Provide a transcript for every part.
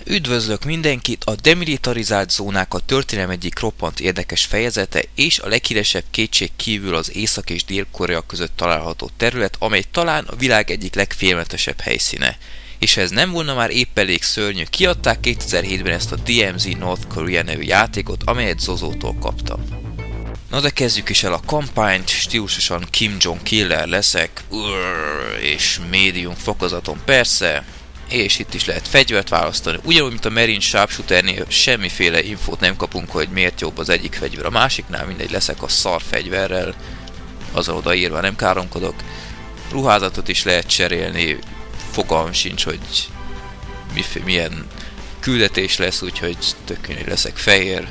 Üdvözlök mindenkit! A demilitarizált zónák a történelem egyik roppant érdekes fejezete, és a leghíresebb kétség kívül az Észak- és Dél-Korea között található terület, amely talán a világ egyik legfélelmetesebb helyszíne. És ha ez nem volna már épp elég szörnyű, kiadták 2007-ben ezt a DMZ North Korea nevű játékot, amelyet Zozótól kaptam. Na de kezdjük is el a kampányt, stílusosan Kim Jong Killer leszek, és médium fokozaton persze, és itt is lehet fegyvert választani. Ugyanúgy, mint a Marine Sharpshooternél semmiféle infót nem kapunk, hogy miért jobb az egyik fegyver a másiknál, mindegy, leszek a szar fegyverrel, azon odaírva nem káromkodok. Ruházatot is lehet cserélni, fogalmam sincs, hogy milyen küldetés lesz, úgyhogy tök mindegy, leszek fehér.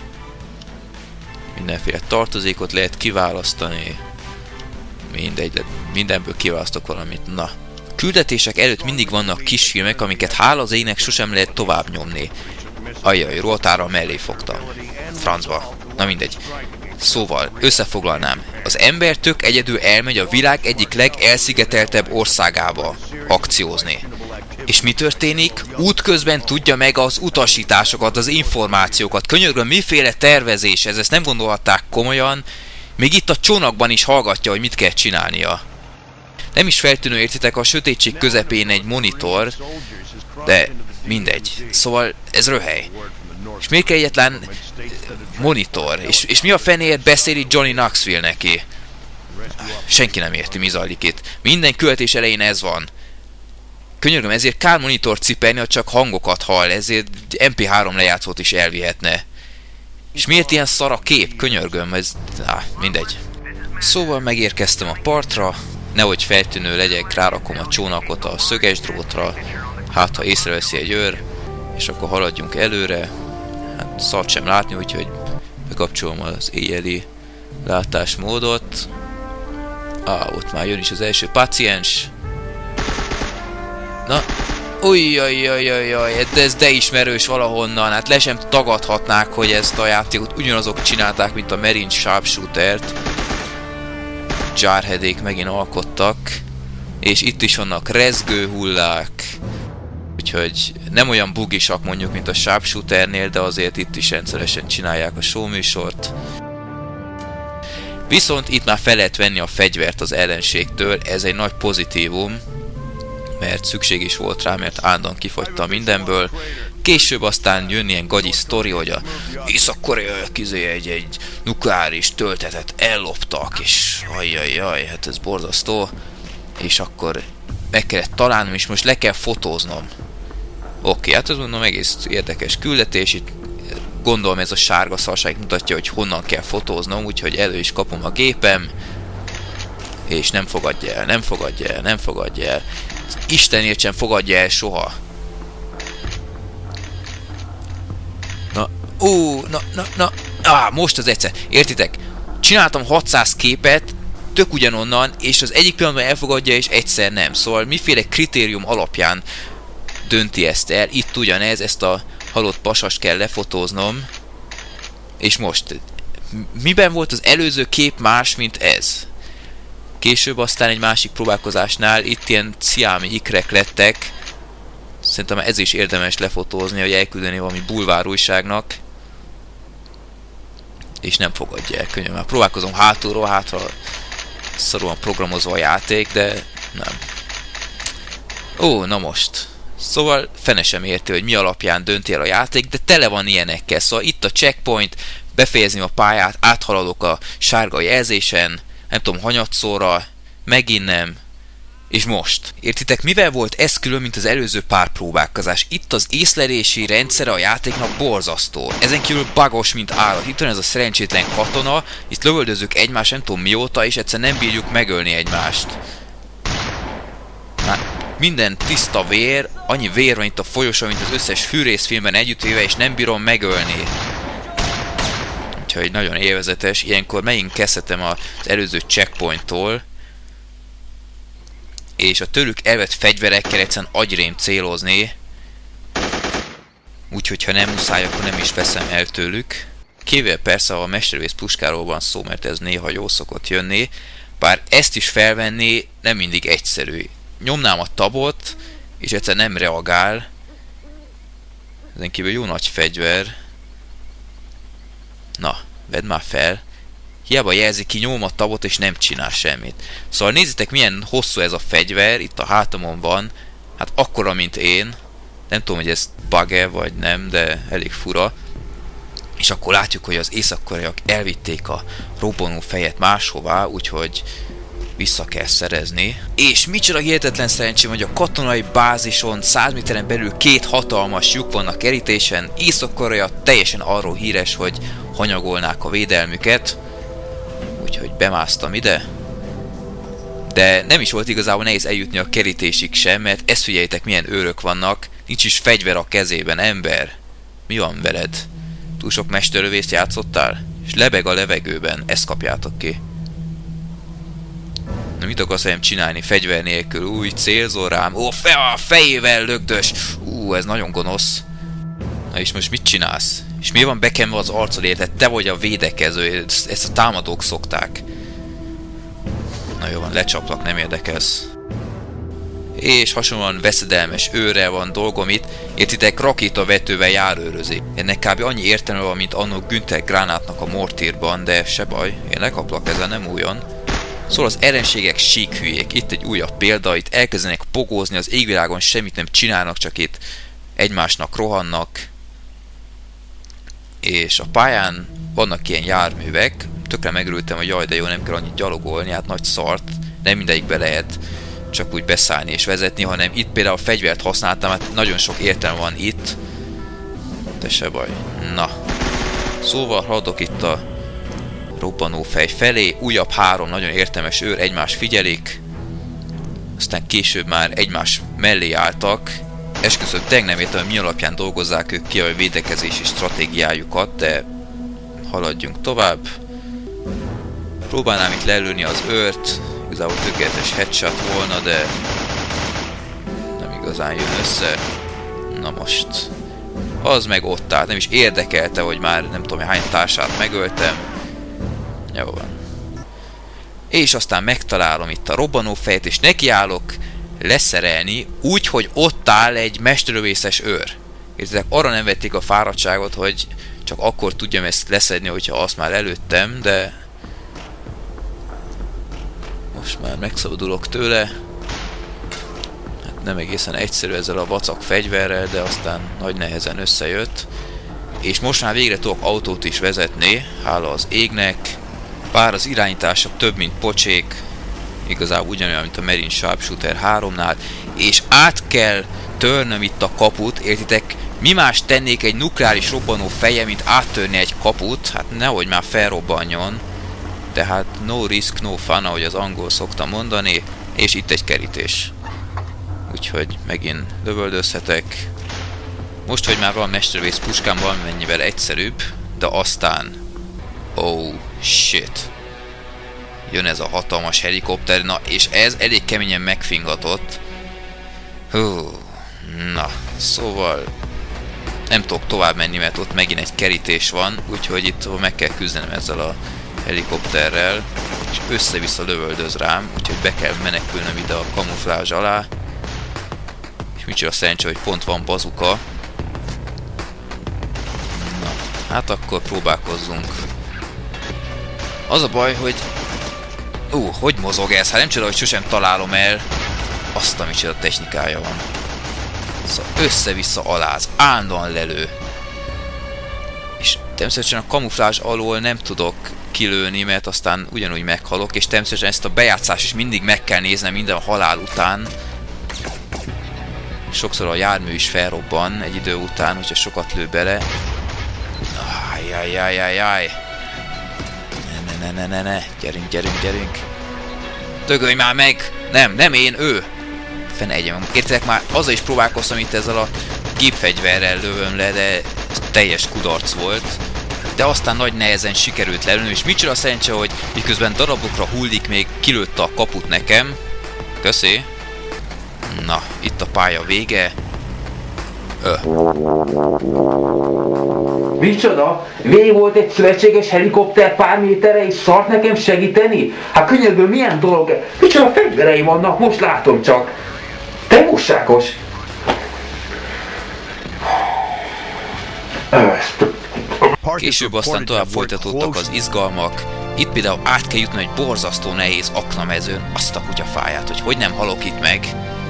Mindenféle tartozékot lehet kiválasztani, mindegy, de mindenből kiválasztok valamit. Na, küldetések előtt mindig vannak kisfilmek, amiket hála az ének sosem lehet tovább nyomni. Ajjaj, rohatára mellé fogtam. Francba. Na mindegy. Szóval, összefoglalnám. Az ember tök egyedül elmegy a világ egyik legelszigeteltebb országába akciózni. És mi történik? Útközben tudja meg az utasításokat, az információkat. Könyörgöm, miféle tervezés ez, ezt nem gondolhatták komolyan. Még itt a csónakban is hallgatja, hogy mit kell csinálnia. Nem is feltűnő, értitek, a sötétség közepén egy monitor, de mindegy. Szóval ez röhely. És miért kell egyetlen monitor? És mi a fenéért beszéli Johnny Knoxville neki? Senki nem érti, mi zajlik itt. Minden küldetés elején ez van. Könyörgöm, ezért kár monitor cipelni, ha csak hangokat hall, ezért MP3 lejátszót is elvihetne. És miért ilyen szar a kép? Könyörgöm, ez... mindegy. Szóval megérkeztem a partra, nehogy feltűnő legyek, rárakom a csónakot a szöges drótra, hát ha észreveszi egy őr, és akkor haladjunk előre. Hát szart sem látni, úgyhogy bekapcsolom az éjjeli látásmódot. Ott már jön is az első páciens. Na, ujjajjajjajjaj, de ismerős valahonnan, hát le sem tagadhatnák, hogy ezt a játékot ugyanazok csinálták, mint a Marine Sharpshooter-t. Jarheadék megint alkottak, és itt is vannak rezgő hullák, úgyhogy nem olyan bugisak mondjuk, mint a Sharpshooternél, de azért itt is rendszeresen csinálják a showműsort. Viszont itt már fel lehet venni a fegyvert az ellenségtől, ez egy nagy pozitívum, mert szükség is volt rá, mert állandóan kifogytam mindenből. Később aztán jön ilyen gagyi sztori, hogy a Észak-Koreaiak egy nukleáris töltetet elloptak, és ajjajjaj, hát ez borzasztó. És akkor meg kellett találnom, és most le kell fotóznom. Oké, hát ez mondom egész érdekes küldetés, itt gondolom ez a sárga szarság mutatja, hogy honnan kell fotóznom, úgyhogy elő is kapom a gépem, és nem fogadja el, nem fogadja el, nem fogadja el. Istenért sem fogadja el soha. Most az egyszer. Értitek? Csináltam 600 képet, tök ugyanonnan, és az egyik pillanatban elfogadja, és egyszer nem. Szóval miféle kritérium alapján dönti ezt el. Itt ugyanez, ezt a halott pasast kell lefotóznom. És most, miben volt az előző kép más, mint ez? Később aztán egy másik próbálkozásnál itt ilyen ciámi ikrek lettek. Szerintem ez is érdemes lefotózni, hogy elküldeni valami bulvár újságnak. És nem fogadja el, könnyen. Már próbálkozom hátulról, hátra szarúan programozva a játék, de nem. Na most. Szóval fene sem érti, hogy mi alapján dönti el a játék, de tele van ilyenekkel. Szóval itt a checkpoint, befejezni a pályát, áthaladok a sárga jelzésen, nem tudom, hanyatszóra, megint nem, és most. Értitek, mivel volt ez külön, mint az előző pár próbálkozás? Itt az észlelési rendszere a játéknak borzasztó. Ezen kívül bugos, mint állat. Itt van ez a szerencsétlen katona, itt lövöldözünk egymást, nem tudom mióta, és egyszer nem bírjuk megölni egymást. Minden tiszta vér, annyi vér van itt a folyosón, mint az összes fűrészfilmben együttvéve, és nem bírom megölni. Úgyhogy nagyon élvezetes. Ilyenkor megint kezdhetem az előző checkpointtól, és a tőlük elvett fegyverekkel egyszerűen agyrém célozni. Úgyhogy ha nem muszáj, akkor nem is veszem el tőlük. Kivéve persze, ha a mesterlövész puskáról van szó, mert ez néha jó szokott jönni. Bár ezt is felvenni nem mindig egyszerű. Nyomnám a tabot, és egyszer nem reagál, Ezen kívül jó nagy fegyver. Na, vedd már fel. Hiába jelzi ki, nyomom a tabot és nem csinál semmit. Szóval nézzétek, milyen hosszú ez a fegyver. Itt a hátamon van. Hát akkora, mint én. Nem tudom, hogy ez bug-e vagy nem, de elég fura. És akkor látjuk, hogy az észak-koreaiak elvitték a robbanó fejet máshová, úgyhogy vissza kell szerezni. És micsoda hihetetlen szerencsém, hogy a katonai bázison 100 méteren belül 2 hatalmas lyuk vannak kerítésen. Észak-Korea teljesen arról híres, hogy hanyagolnák a védelmüket. Úgyhogy bemásztam ide. De nem is volt igazából nehéz eljutni a kerítésig sem, mert ezt figyeljétek, milyen őrök vannak. Nincs is fegyver a kezében, ember. Mi van veled? Túl sok mesterlövészt játszottál? És lebeg a levegőben, ezt kapjátok ki. Na mit akarsz velem csinálni fegyver nélkül? Új, célzol rám. Ó, a fejével lögdös. Ez nagyon gonosz. Na és most mit csinálsz? És mi van bekenve az arcod, érted? Te vagy a védekező, ezt a támadók szokták. Na jó van, lecsaplak, nem érdekelsz. És hasonlóan veszedelmes őrrel van dolgom itt. Értitek, rakétavetővel járőrözi. Ennek kb. Annyi értelme van, mint anno Günther Gránátnak a Mortírban, de se baj, én lekaplak, ezen nem újon. Szóval az ellenségek síkhülyék. Itt egy újabb példa, itt elkezdenek pogózni, az égvilágon semmit nem csinálnak, csak itt egymásnak rohannak. És a pályán vannak ilyen járművek. Tökre megörültem, hogy jaj, de jó, nem kell annyit gyalogolni, hát nagy szart. Nem mindegyikbe lehet csak úgy beszállni és vezetni, hanem itt például a fegyvert használtam, hát nagyon sok értelme van itt. De se baj. Na. Szóval haladok itt a robbanófej felé. Újabb 3 nagyon értelmes őr egymást figyelik. Aztán később már egymás mellé álltak. Esküszöm, tényleg nem értem, hogy mi alapján dolgozzák ők ki a védekezési stratégiájukat, de haladjunk tovább. Próbálnám itt lelőni az őrt. Igazából tökéletes headshot volna, de nem igazán jön össze. Na most. Az meg ott állt, nem is érdekelte, hogy már nem tudom hány társát megöltem. Jó van. És aztán megtalálom itt a robbanófejet, és nekiállok leszerelni, úgy, hogy ott áll egy mesterlövészes őr. Értitek, arra nem vették a fáradtságot, hogy csak akkor tudjam ezt leszedni, hogyha azt már előttem, de most már megszabadulok tőle. Hát nem egészen egyszerű ezzel a vacak fegyverrel, de aztán nagy nehezen összejött. És most már végre tudok autót is vezetni, hála az égnek. Bár az irányítása több, mint pocsék. Igazából ugyanolyan, mint a Marine Sharpshooter 3-nál. És át kell törnöm itt a kaput, értitek? Mi más tennék egy nukleáris robbanó feje, mint áttörni egy kaput? Hát nehogy már felrobbanjon. Tehát no risk, no fun, ahogy az angol szokta mondani. És itt egy kerítés. Úgyhogy megint lövöldözhetek. Most, hogy már van mesterlövész puskám, valamennyivel egyszerűbb. De aztán... Oh, shit. Jön ez a hatalmas helikopter. Na, és ez elég keményen megfingatott. Hú, na, szóval... Nem tudok tovább menni, mert ott megint egy kerítés van. Úgyhogy itt meg kell küzdenem ezzel a helikopterrel. És össze-vissza lövöldöz rám. Úgyhogy be kell menekülnöm ide a kamuflázs alá. És micsoda szerencsé, hogy pont van bazuka. Na, hát akkor próbálkozzunk. Az a baj, hogy... hogy mozog ez? Hát nem csoda, hogy sosem találom el azt, amicsoda technikája van. Szóval össze-vissza aláz, állandóan lelő. És természetesen a kamuflázs alól nem tudok kilőni, mert aztán ugyanúgy meghalok, és természetesen ezt a bejátszást is mindig meg kell néznem minden halál után. Sokszor a jármű is felrobban egy idő után, hogyha sokat lő bele. Ajjajjajjajjaj. Ne. Gyerünk. Dögölj már meg! Nem én, ő! Fene egyem. Értitek, már azzal is próbálkoztam itt ezzel a gépfegyverrel lövöm le, de teljes kudarc volt. De aztán nagy nehezen sikerült lelőni, és micsoda szerencse, hogy miközben darabokra hullik, még kilőtte a kaput nekem. Köszi. Na, itt a pálya vége. Micsoda? Végig volt egy szövetséges helikopter pár méterre, és szart nekem segíteni? Hát könyörgöm, milyen dolog? Micsoda fegyvereim vannak, most látom csak. Te bussákos! Később aztán tovább folytatódtak az izgalmak. Itt például át kell jutni egy borzasztó nehéz aknamezőn, azt a kutyafáját, hogy nem halok itt meg.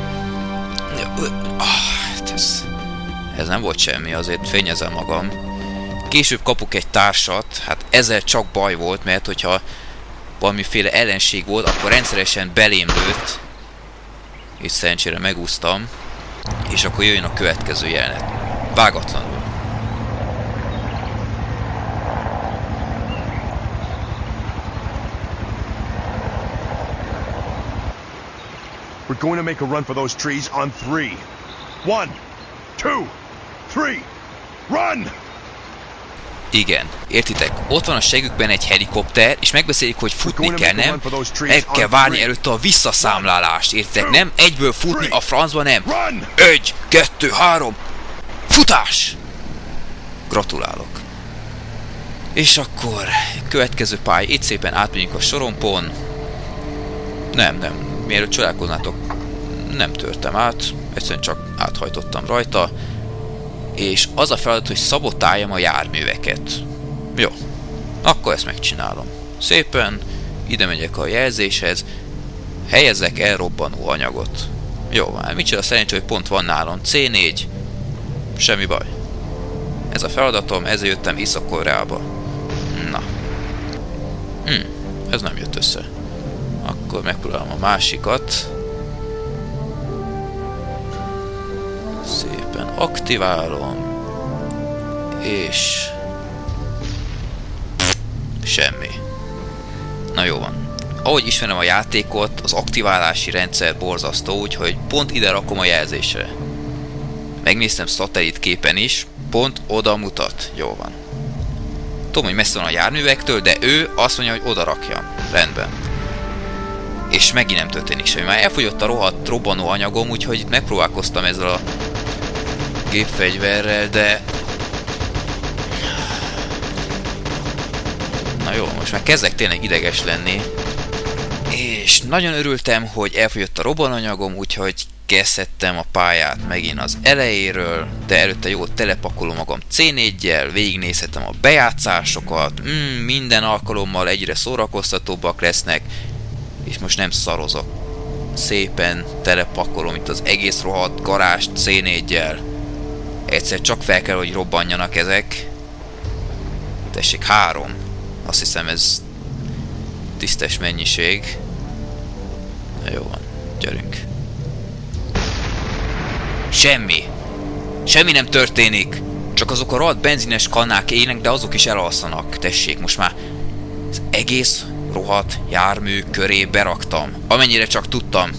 Ez nem volt semmi, azért fényezem magam. Később kapok egy társat, hát ezzel csak baj volt, mert hogyha valamiféle ellenség volt, akkor rendszeresen belém lőtt, és szerencsére megúsztam, és akkor jöjjön a következő jelenet. Vágatlanul. We're going to make a run for those trees on 3. 1, 2, 3, run! Igen, értitek? Ott van a segükben egy helikopter, és megbeszélik, hogy futni kell, nem? Meg kell várni előtte a visszaszámlálást, értitek? Nem egyből futni a francba, nem. 1, 2, 3, futás! Gratulálok. És akkor következő pálya, itt szépen átmegyünk a sorompon. Nem. Mielőtt csodálkoznátok, nem törtem át, egyszerűen csak áthajtottam rajta. És az a feladat, hogy szabotáljam a járműveket. Jó, akkor ezt megcsinálom. Szépen ide megyek a jelzéshez, helyezzek el robbanó anyagot. Jó, már micsoda szerencsé, hogy pont van nálam. C4, semmi baj. Ez a feladatom, ezért jöttem Észak-Koreába. Na. Ez nem jött össze. Akkor megpróbálom a másikat. Szépen aktiválom. És... semmi. Na jó van. Ahogy ismerem a játékot, az aktiválási rendszer borzasztó, úgyhogy pont ide rakom a jelzésre. Megnéztem szatellitképen is, pont oda mutat. Jó van. Tudom, hogy messze van a járművektől, de ő azt mondja, hogy oda rakjam. Rendben. És megint nem történik semmi. Már elfogyott a rohadt robbanó anyagom, úgyhogy itt megpróbálkoztam ezzel a gépfegyverrel, de... Na jó, most már kezdek tényleg ideges lenni. És nagyon örültem, hogy elfogyott a robbanóanyagom, úgyhogy kezdhettem a pályát megint az elejéről, de előtte jól telepakolom magam C4-jel, végignézhetem a bejátszásokat, minden alkalommal egyre szórakoztatóbbak lesznek, és most nem szarozok. Szépen telepakolom itt az egész rohadt garást C4-jel. Egyszer csak fel kell, hogy robbanjanak ezek. Tessék, 3. Azt hiszem ez tisztes mennyiség. Na jó van, gyerünk. Semmi. Semmi nem történik. Csak azok a rohadt benzines kannák ének, de azok is elalszanak. Tessék, most már az egész rohadt jármű köré beraktam. Amennyire csak tudtam.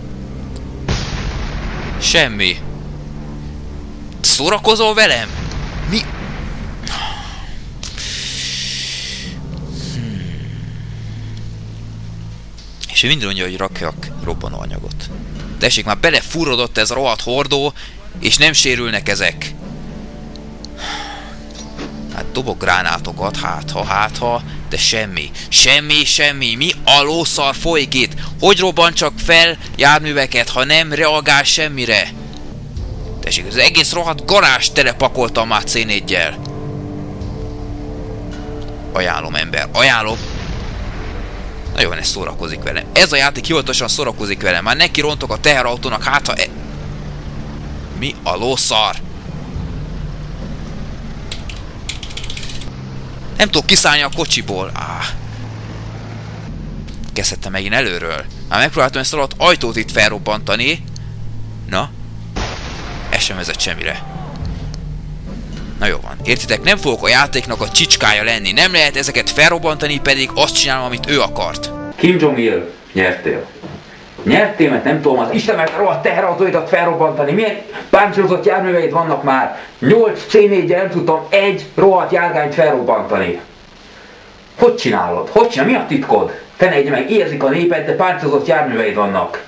Semmi. Szórakozol velem? Mi? És ő mindig mondja, hogy rakjak robbanóanyagot. Tessék, már belefúrodott ez a rohadt hordó, és nem sérülnek ezek. Hát dobok gránátokat, hát ha, de semmi. Semmi. Mi a lószal folyik itt? Hogy robban csak fel járműveket, ha nem reagál semmire? Tessék, az egész rohadt garást telepakoltam már C4-jel. Ajánlom, ember, ajánlom. Na jó, ez szórakozik velem. Ez a játék hivatalosan szórakozik velem. Már neki rontok a teherautónak, hát ha... Mi a lószar? Nem tudok kiszállni a kocsiból. Kezdhettem megint előről. Már megpróbáltam ezt a rohadt ajtót itt felrobbantani. Na? Ez sem vezet semmire. Na jó van. Értitek, nem fogok a játéknak a csicskája lenni. Nem lehet ezeket felrobbantani, pedig azt csinálom, amit ő akart. Kim Jong-il, nyertél. Nyertél, mert nem tudom, az Isten mert rohadt teherautóidat felrobbantani. Milyen páncélozott járműveid vannak már? 8 C4-jel nem tudtam egy rohadt járgányt felrobbantani. Hogy csinálod? Hogy csinál? Mi a titkod? Te ne meg, érzik a népet, de páncélozott járműveid vannak.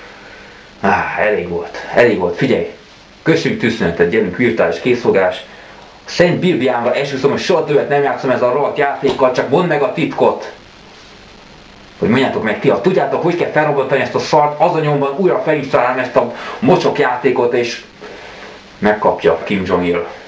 Elég volt, figyelj. Köszönjük tűzszünetet, gyerünk, virtuális készfogás. Szent Bibliámra esküszöm, hogy soha többet nem játszom ezzel a rohadt játékkal, csak mondd meg a titkot. Hogy mondjátok meg ti, ha tudjátok, hogy kell felrobbantani ezt a szart, az a nyomban újra felinstalálom ezt a mocsok játékot, és megkapja Kim Jong-il.